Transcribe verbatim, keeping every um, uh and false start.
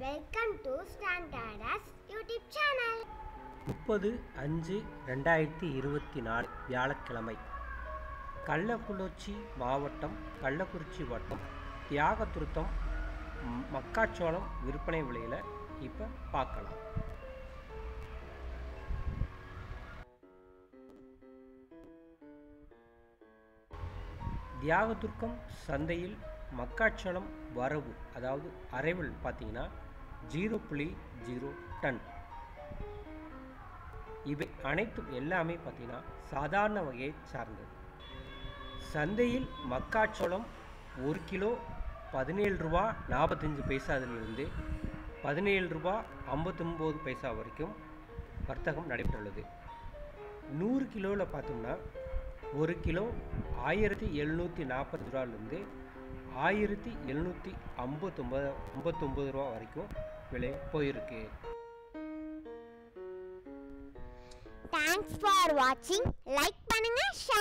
Welcome to Standardas YouTube channel. முப்பது அஞ்சு ரெண்டாயிரத்தி இருபத்தி நாலு வியாழக்கிழமை கள்ளக்குறிச்சி மாவட்டம் கள்ளக்குறிச்சி வட்டம் தியாகதுருத்தம் மக்காச்சோளம் விற்பனை விலையில் இப்போ பார்க்கலாம். தியாகதுர்க்கம் சந்தையில் மக்காச்சோளம் வரவு அதாவது அரைவல் பார்த்தீங்கன்னா ஜீரோ புள்ளி ஜீரோ டன். இவை அனைத்தும் எல்லாமே பார்த்தீங்கன்னா சாதாரண வகையை சார்ந்தது. சந்தையில் மக்காச்சோளம் ஒரு கிலோ பதினேழு ரூபா நாற்பத்தஞ்சு பைசாவிலிருந்து பதினேழு ரூபா ஐம்பத்தொம்போது பைசா வரைக்கும் வர்த்தகம் நடைபெற்றுள்ளது. நூறு கிலோவில் பார்த்தோம்னா ஒரு கிலோ ஆயிரத்தி எழுநூற்றி நாற்பது ரூபாலேருந்து ஆயிரத்தி எழுநூற்றி ஐம்பத்தொம்பது ஐம்பத்தொம்பது ரூபா வரைக்கும் விலை போயிருக்கு. Thanks for watching. Like பண்ணுங்க.